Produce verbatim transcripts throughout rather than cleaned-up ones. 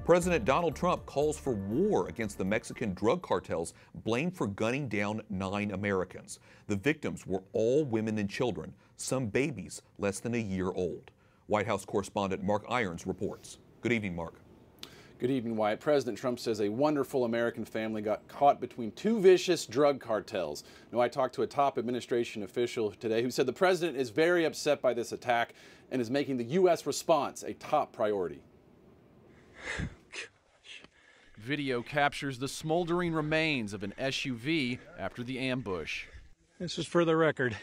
President Donald Trump calls for war against the Mexican drug cartels blamed for gunning down nine Americans. The victims were all women and children, some babies less than a year old. White House correspondent Mark Irons reports. Good evening, Mark. Good evening, Wyatt. President Trump says a wonderful American family got caught between two vicious drug cartels. Now, I talked to a top administration official today who said the president is very upset by this attack and is making the U S response a top priority. Video captures the smoldering remains of an S U V after the ambush. This is for the record.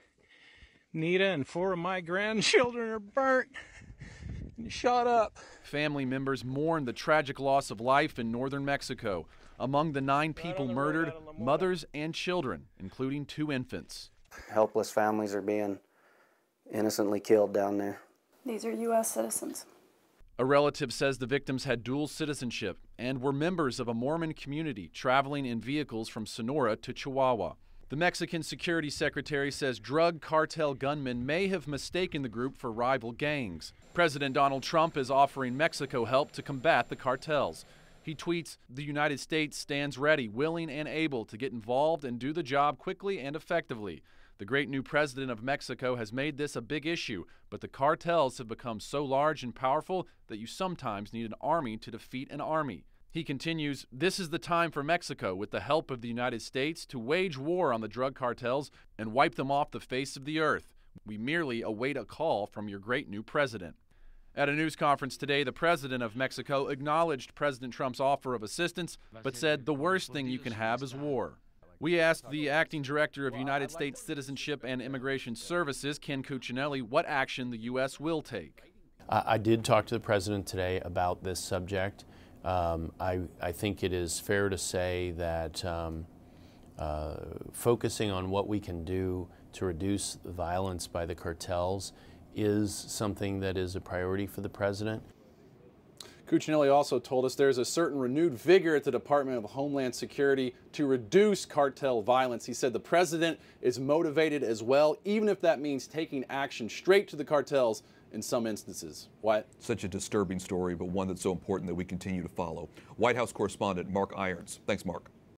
Nita and four of my grandchildren are burnt and shot up. Family members mourn the tragic loss of life in northern Mexico. Among the nine people murdered, mothers and children, including two infants. Helpless families are being innocently killed down there. These are U S citizens. A relative says the victims had dual citizenship and were members of a Mormon community traveling in vehicles from Sonora to Chihuahua. The Mexican Security Secretary says drug cartel gunmen may have mistaken the group for rival gangs. President Donald Trump is offering Mexico help to combat the cartels. He tweets, "The United States stands ready, willing and able to get involved and do the job quickly and effectively. The great new president of Mexico has made this a big issue, but the cartels have become so large and powerful that you sometimes need an army to defeat an army." He continues, "This is the time for Mexico, with the help of the United States, to wage war on the drug cartels and wipe them off the face of the earth. We merely await a call from your great new president." At a news conference today, the president of Mexico acknowledged President Trump's offer of assistance, but said the worst thing you can have is war. We asked the acting director of United States Citizenship and Immigration Services, Ken Cuccinelli, what action the U S will take. I did talk to the president today about this subject. Um, I, I think it is fair to say that um, uh, focusing on what we can do to reduce the violence by the cartels is something that is a priority for the president. Cuccinelli also told us there's a certain renewed vigor at the Department of Homeland Security to reduce cartel violence. He said the president is motivated as well, even if that means taking action straight to the cartels in some instances. What? Such a disturbing story, but one that's so important that we continue to follow. White House correspondent Mark Irons. Thanks, Mark.